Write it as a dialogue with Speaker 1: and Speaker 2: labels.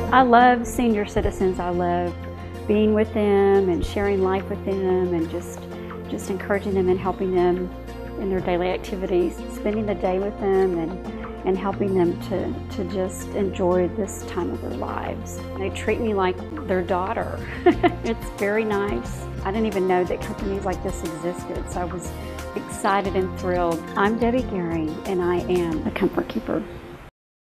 Speaker 1: I love senior citizens. I love being with them and sharing life with them and just encouraging them and helping them in their daily activities, spending the day with them and helping them to just enjoy this time of their lives. They treat me like their daughter. It's very nice. I didn't even know that companies like this existed, so I was excited and thrilled. I'm Debbie Gary, and I am a Comfort Keeper.